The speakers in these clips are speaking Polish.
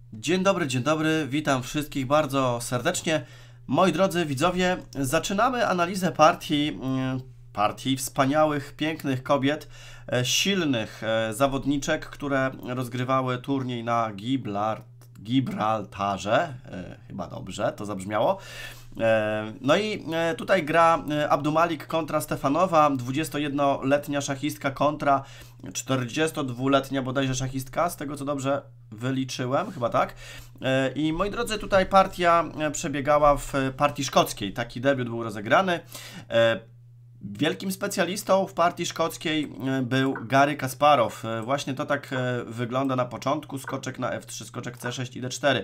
Dzień dobry, witam wszystkich bardzo serdecznie. Moi drodzy widzowie, zaczynamy analizę partii wspaniałych, pięknych kobiet, silnych zawodniczek, które rozgrywały turniej na Gibraltarze. Chyba dobrze to zabrzmiało. No i tutaj gra Abdumalik kontra Stefanowa, 21-letnia szachistka kontra 42-letnia bodajże szachistka, z tego co dobrze wyliczyłem, chyba tak. I moi drodzy, tutaj partia przebiegała w partii szkockiej, taki debiut był rozegrany. Wielkim specjalistą w partii szkockiej był Garry Kasparow. Właśnie to tak wygląda na początku. Skoczek na F3, skoczek C6 i D4.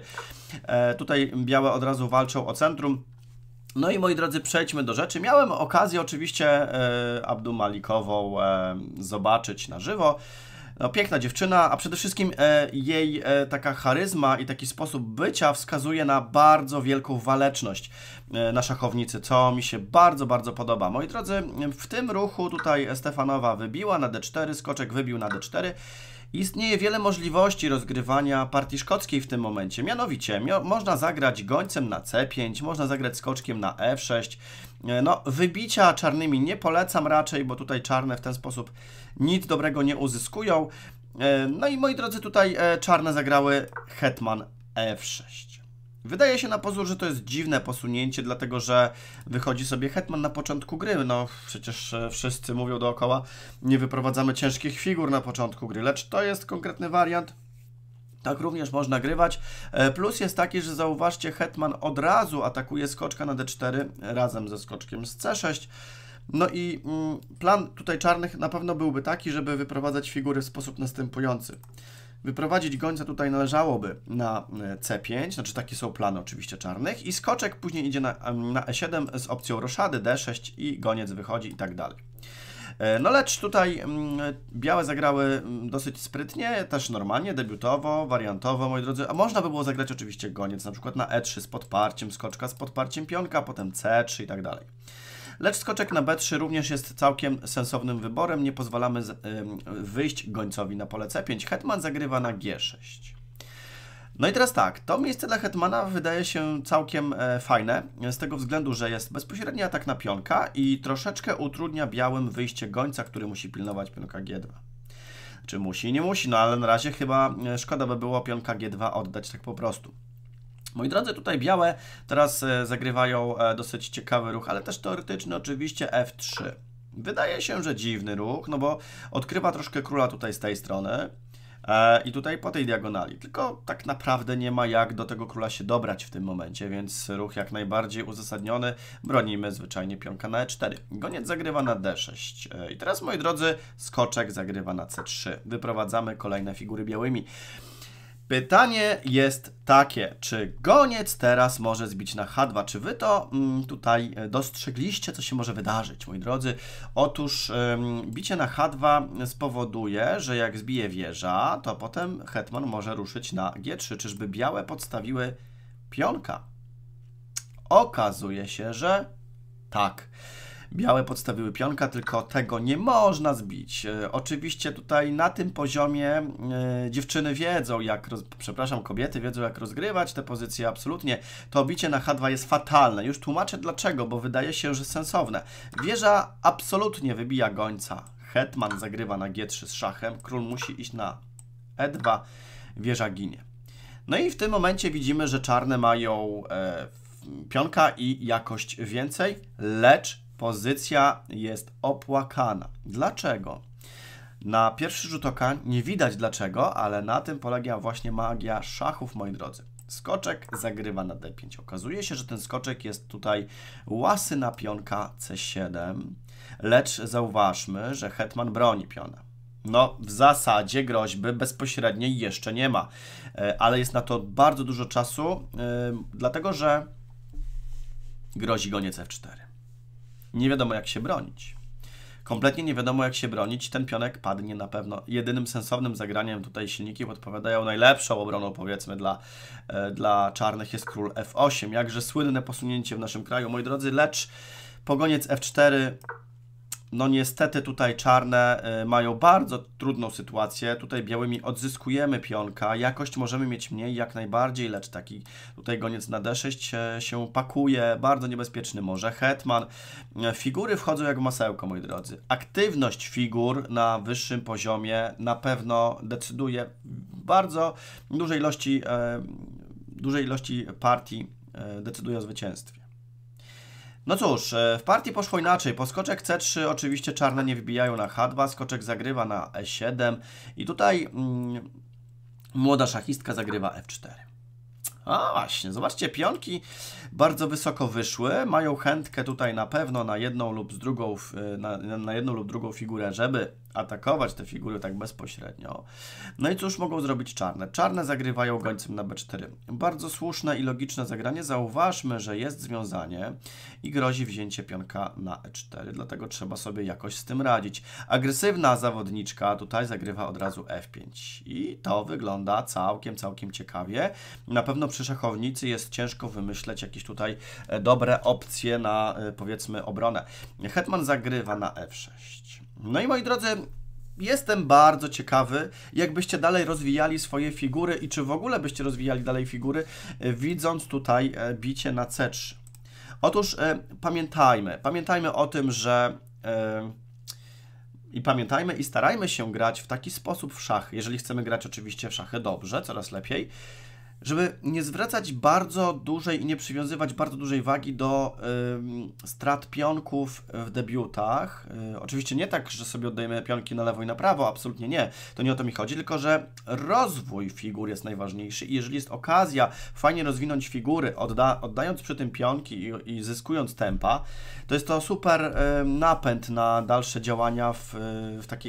Tutaj białe od razu walczą o centrum. No i moi drodzy, przejdźmy do rzeczy. Miałem okazję oczywiście Abdumalikową zobaczyć na żywo. No, piękna dziewczyna, a przede wszystkim jej taka charyzma i taki sposób bycia wskazuje na bardzo wielką waleczność na szachownicy, co mi się bardzo, bardzo podoba. Moi drodzy, w tym ruchu tutaj Stefanowa wybiła na D4, skoczek wybił na D4. Istnieje wiele możliwości rozgrywania partii szkockiej w tym momencie. Mianowicie, można zagrać gońcem na C5, można zagrać skoczkiem na F6. No, wybicia czarnymi nie polecam raczej, bo tutaj czarne w ten sposób nic dobrego nie uzyskują. No i moi drodzy, tutaj czarne zagrały hetman F6. Wydaje się na pozór, że to jest dziwne posunięcie, dlatego że wychodzi sobie hetman na początku gry. No przecież wszyscy mówią dookoła, nie wyprowadzamy ciężkich figur na początku gry, lecz to jest konkretny wariant. Tak również można grywać. Plus jest taki, że zauważcie, hetman od razu atakuje skoczka na D4 razem ze skoczkiem z C6. No i plan tutaj czarnych na pewno byłby taki, żeby wyprowadzać figury w sposób następujący. Wyprowadzić gońca tutaj należałoby na C5, znaczy takie są plany oczywiście czarnych, i skoczek później idzie na E7 z opcją roszady, D6 i goniec wychodzi i tak dalej. No lecz tutaj białe zagrały dosyć sprytnie, też normalnie, debiutowo, wariantowo, moi drodzy, a można by było zagrać oczywiście goniec, na przykład na E3 z podparciem skoczka, z podparciem pionka, potem C3 i tak dalej. Lecz skoczek na B3 również jest całkiem sensownym wyborem, nie pozwalamy wyjść gońcowi na pole C5, hetman zagrywa na G6. No i teraz tak, to miejsce dla hetmana wydaje się całkiem fajne, z tego względu, że jest bezpośredni atak na pionka i troszeczkę utrudnia białym wyjście gońca, który musi pilnować pionka G2. Czy musi? Nie musi, no ale na razie chyba szkoda by było pionka G2 oddać tak po prostu. Moi drodzy, tutaj białe teraz zagrywają dosyć ciekawy ruch, ale też teoretyczny oczywiście F3. Wydaje się, że dziwny ruch, no bo odkrywa troszkę króla tutaj z tej strony i tutaj po tej diagonali. Tylko tak naprawdę nie ma jak do tego króla się dobrać w tym momencie, więc ruch jak najbardziej uzasadniony. Bronimy zwyczajnie pionka na E4. Goniec zagrywa na D6. I teraz, moi drodzy, skoczek zagrywa na C3. Wyprowadzamy kolejne figury białymi. Pytanie jest takie, czy goniec teraz może zbić na H2? Czy wy to tutaj dostrzegliście, co się może wydarzyć, moi drodzy? Otóż bicie na H2 spowoduje, że jak zbije wieża, to potem hetman może ruszyć na G3. Czyżby białe podstawiły pionka? Okazuje się, że tak. Białe podstawiły pionka, tylko tego nie można zbić. Oczywiście tutaj na tym poziomie dziewczyny wiedzą, kobiety wiedzą, jak rozgrywać te pozycje absolutnie. To bicie na H2 jest fatalne. Już tłumaczę dlaczego, bo wydaje się, że sensowne. Wieża absolutnie wybija gońca. Hetman zagrywa na G3 z szachem. Król musi iść na E2. Wieża ginie. No i w tym momencie widzimy, że czarne mają pionka i jakość więcej, lecz pozycja jest opłakana. Dlaczego? Na pierwszy rzut oka nie widać dlaczego, ale na tym polega właśnie magia szachów, moi drodzy. Skoczek zagrywa na D5. Okazuje się, że ten skoczek jest tutaj łasy na pionka C7, lecz zauważmy, że hetman broni piona. No, w zasadzie groźby bezpośredniej jeszcze nie ma, ale jest na to bardzo dużo czasu, dlatego że grozi goniec F4. Nie wiadomo, jak się bronić. Kompletnie nie wiadomo, jak się bronić. Ten pionek padnie na pewno. Jedynym sensownym zagraniem tutaj silniki podpowiadają, najlepszą obroną, powiedzmy, dla czarnych jest król F8. Jakże słynne posunięcie w naszym kraju, moi drodzy, lecz po goniec F4 no niestety tutaj czarne mają bardzo trudną sytuację. Tutaj białymi odzyskujemy pionka. Jakość możemy mieć mniej, jak najbardziej, lecz taki tutaj goniec na D6 się pakuje. Bardzo niebezpieczny może hetman. Figury wchodzą jak w masełko, moi drodzy. Aktywność figur na wyższym poziomie na pewno decyduje w bardzo dużej ilości partii decyduje o zwycięstwie. No cóż, w partii poszło inaczej. Po skoczek C3 oczywiście czarne nie wbijają na H2, skoczek zagrywa na E7 i tutaj młoda szachistka zagrywa F4. A właśnie, zobaczcie, pionki bardzo wysoko wyszły, mają chętkę tutaj na pewno na jedną lub drugą figurę, żeby atakować te figury tak bezpośrednio. No i cóż mogą zrobić czarne? Czarne zagrywają gońcem na B4. Bardzo słuszne i logiczne zagranie. Zauważmy, że jest związanie i grozi wzięcie pionka na E4, dlatego trzeba sobie jakoś z tym radzić. Agresywna zawodniczka tutaj zagrywa od razu F5 i to wygląda całkiem ciekawie. Na pewno przy szachownicy jest ciężko wymyśleć jakieś tutaj dobre opcje na, powiedzmy, obronę. Hetman zagrywa na F6. No i moi drodzy, jestem bardzo ciekawy, jakbyście dalej rozwijali swoje figury i czy w ogóle byście rozwijali dalej figury, widząc tutaj bicie na C3. Otóż pamiętajmy o tym, że pamiętajmy i starajmy się grać w taki sposób w szachy, jeżeli chcemy grać oczywiście w szachy dobrze, coraz lepiej, żeby nie zwracać bardzo dużej i nie przywiązywać bardzo dużej wagi do strat pionków w debiutach. Oczywiście nie tak, że sobie oddajemy pionki na lewo i na prawo, absolutnie nie. To nie o to mi chodzi, tylko że rozwój figur jest najważniejszy i jeżeli jest okazja fajnie rozwinąć figury, oddając przy tym pionki i zyskując tempa, to jest to super napęd na dalsze działania w takiej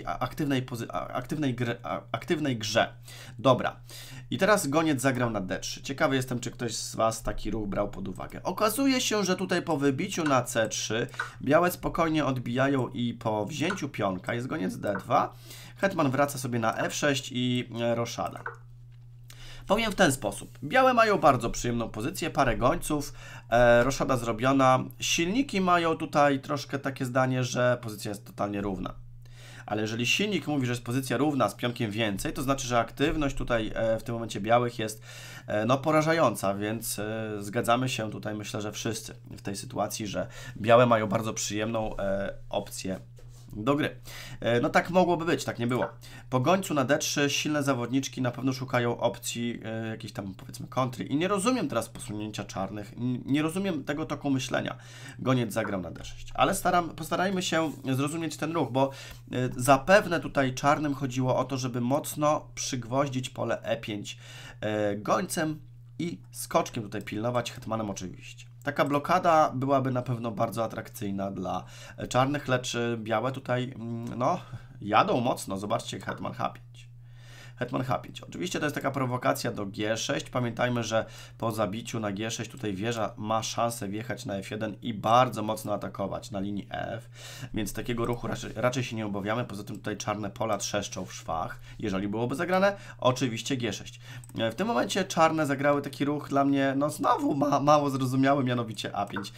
aktywnej grze. Dobra. I teraz goniec zagrał na D3. Ciekawy jestem, czy ktoś z Was taki ruch brał pod uwagę. Okazuje się, że tutaj po wybiciu na C3 białe spokojnie odbijają i po wzięciu pionka jest goniec D2. Hetman wraca sobie na F6 i roszada. Powiem w ten sposób. Białe mają bardzo przyjemną pozycję, parę gońców, roszada zrobiona. Silniki mają tutaj troszkę takie zdanie, że pozycja jest totalnie równa. Ale jeżeli silnik mówi, że jest pozycja równa z pionkiem więcej, to znaczy, że aktywność tutaj w tym momencie białych jest no, porażająca, więc zgadzamy się tutaj, myślę, że wszyscy w tej sytuacji, że białe mają bardzo przyjemną opcję do gry. No tak mogłoby być, tak nie było. Po gońcu na D3 silne zawodniczki na pewno szukają opcji jakiejś tam, powiedzmy, kontry. I nie rozumiem teraz posunięcia czarnych, nie rozumiem tego toku myślenia. Goniec zagrał na D6. Ale postarajmy się zrozumieć ten ruch, bo zapewne tutaj czarnym chodziło o to, żeby mocno przygwoździć pole E5 gońcem i skoczkiem tutaj pilnować, hetmanem oczywiście. Taka blokada byłaby na pewno bardzo atrakcyjna dla czarnych, lecz białe tutaj, no, jadą mocno. Zobaczcie, hetman H5. Hetman H5. Oczywiście to jest taka prowokacja do G6. Pamiętajmy, że po zabiciu na G6 tutaj wieża ma szansę wjechać na F1 i bardzo mocno atakować na linii F, więc takiego ruchu raczej się nie obawiamy. Poza tym tutaj czarne pola trzeszczą w szwach, jeżeli byłoby zagrane. Oczywiście G6. W tym momencie czarne zagrały taki ruch dla mnie, no znowu mało zrozumiały, mianowicie A5.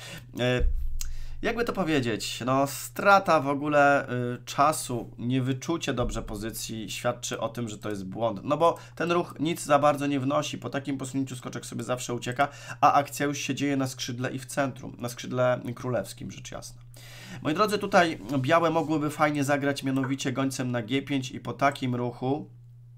Jakby to powiedzieć, no strata w ogóle czasu, niewyczucie dobrze pozycji świadczy o tym, że to jest błąd. No bo ten ruch nic za bardzo nie wnosi, po takim posunięciu skoczek sobie zawsze ucieka, a akcja już się dzieje na skrzydle i w centrum, na skrzydle królewskim, rzecz jasna. Moi drodzy, tutaj białe mogłyby fajnie zagrać mianowicie gońcem na G5 i po takim ruchu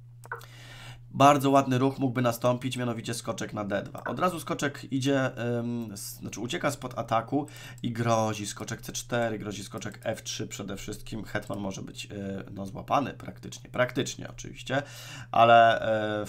bardzo ładny ruch mógłby nastąpić, mianowicie skoczek na D2. Od razu skoczek idzie, ucieka spod ataku i grozi skoczek C4, grozi skoczek F3 przede wszystkim. Hetman może być no, złapany praktycznie oczywiście, ale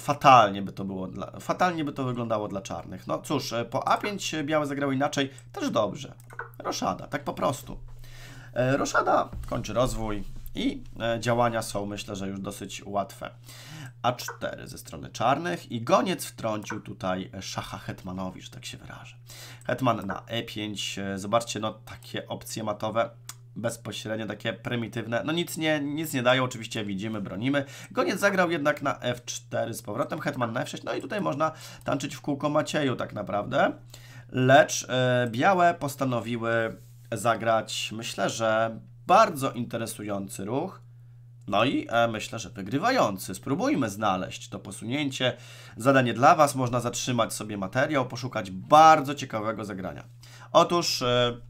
fatalnie by to wyglądało dla czarnych. No cóż, po A5 białe zagrały inaczej, też dobrze. Roszada, tak po prostu. Roszada kończy rozwój i działania są, myślę, że już dosyć łatwe. A4 ze strony czarnych i goniec wtrącił tutaj szacha hetmanowi, że tak się wyrażę. Hetman na E5, zobaczcie, no takie opcje matowe, bezpośrednio takie prymitywne, no nic nie dają, oczywiście widzimy, bronimy. Goniec zagrał jednak na F4 z powrotem, hetman na F6, no i tutaj można tańczyć w kółko Macieju tak naprawdę, lecz białe postanowiły zagrać, myślę, że bardzo interesujący ruch. No i myślę, że wygrywający. Spróbujmy znaleźć to posunięcie. Zadanie dla Was. Można zatrzymać sobie materiał, poszukać bardzo ciekawego zagrania. Otóż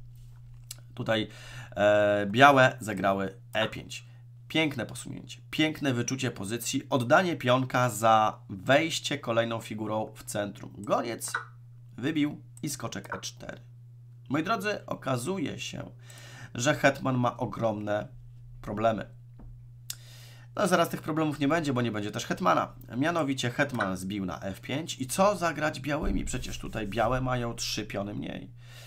tutaj białe zagrały E5. Piękne posunięcie, piękne wyczucie pozycji, oddanie pionka za wejście kolejną figurą w centrum. Goniec wybił i skoczek E4. Moi drodzy, okazuje się, że hetman ma ogromne problemy. No zaraz tych problemów nie będzie, bo nie będzie też hetmana. Mianowicie hetman zbił na F5 i co zagrać białymi? Przecież tutaj białe mają 3 piony mniej.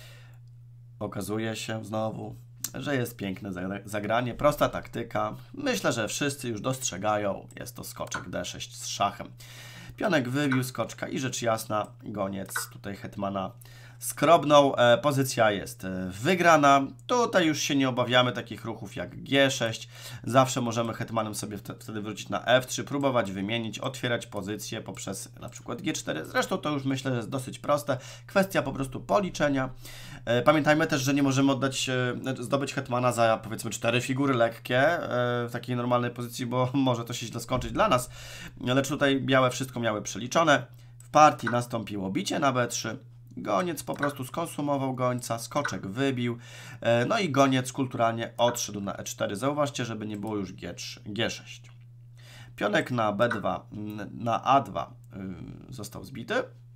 Okazuje się znowu, że jest piękne zagranie, prosta taktyka. Myślę, że wszyscy już dostrzegają. Jest to skoczek D6 z szachem. Pionek wybił skoczka i rzecz jasna goniec tutaj hetmana skrobnął. Pozycja jest wygrana. Tutaj już się nie obawiamy takich ruchów jak G6. Zawsze możemy hetmanem sobie wtedy wrócić na F3, próbować wymienić, otwierać pozycję poprzez na przykład G4. Zresztą to już myślę, że jest dosyć proste. Kwestia po prostu policzenia. Pamiętajmy też, że nie możemy zdobyć hetmana za powiedzmy 4 figury lekkie w takiej normalnej pozycji, bo może to się źle skończyć dla nas. Lecz tutaj białe wszystko miały przeliczone. W partii nastąpiło bicie na B3. Goniec po prostu skonsumował gońca, skoczek wybił, no i goniec kulturalnie odszedł na E4. Zauważcie, żeby nie było już G6. Pionek na B2, na A2 został zbity.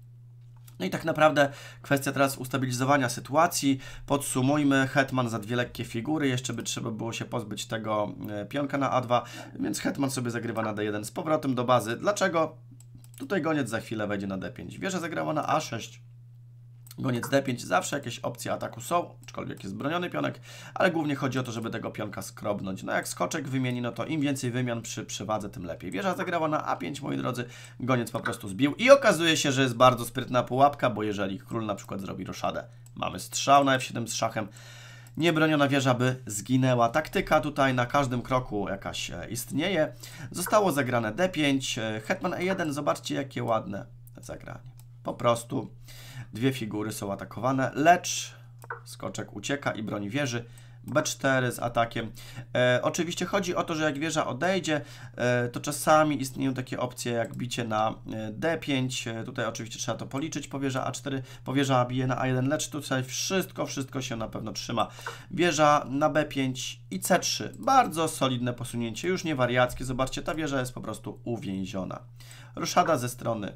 No i tak naprawdę kwestia teraz ustabilizowania sytuacji. Podsumujmy, hetman za 2 lekkie figury, jeszcze by trzeba było się pozbyć tego pionka na A2, więc hetman sobie zagrywa na D1 z powrotem do bazy. Dlaczego? Tutaj goniec za chwilę wejdzie na D5. Wieża zagrała na A6. Goniec D5, zawsze jakieś opcje ataku są, aczkolwiek jest broniony pionek, ale głównie chodzi o to, żeby tego pionka skrobnąć. No jak skoczek wymieni, no to im więcej wymian przy przewadze, tym lepiej. Wieża zagrała na A5, moi drodzy, goniec po prostu zbił i okazuje się, że jest bardzo sprytna pułapka, bo jeżeli król na przykład zrobi roszadę, mamy strzał na F7 z szachem, niebroniona wieża by zginęła. Taktyka tutaj na każdym kroku jakaś istnieje. Zostało zagrane D5, hetman E1, zobaczcie jakie ładne zagranie. Po prostu 2 figury są atakowane, lecz skoczek ucieka i broni wieży. B4 z atakiem. Oczywiście chodzi o to, że jak wieża odejdzie, to czasami istnieją takie opcje jak bicie na D5. Tutaj oczywiście trzeba to policzyć. Powieża A4, powieża bije na A1, lecz tutaj wszystko się na pewno trzyma. Wieża na B5 i C3. Bardzo solidne posunięcie, już nie wariackie. Zobaczcie, ta wieża jest po prostu uwięziona. Roszada ze strony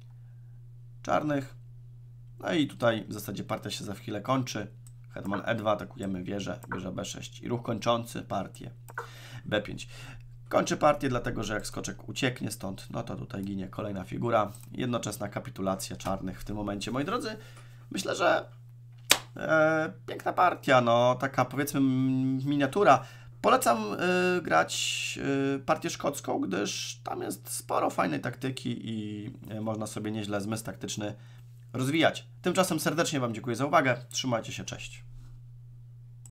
czarnych. No i tutaj w zasadzie partia się za chwilę kończy. Hetman E2, atakujemy wieżę, wieża B6 i ruch kończący partię B5. Kończy partię, dlatego że jak skoczek ucieknie stąd, no to tutaj ginie kolejna figura. Jednoczesna kapitulacja czarnych w tym momencie. Moi drodzy, myślę, że piękna partia, no taka powiedzmy miniatura. Polecam grać partię szkocką, gdyż tam jest sporo fajnej taktyki i można sobie nieźle zmysł taktyczny rozwijać. Tymczasem serdecznie Wam dziękuję za uwagę. Trzymajcie się, cześć.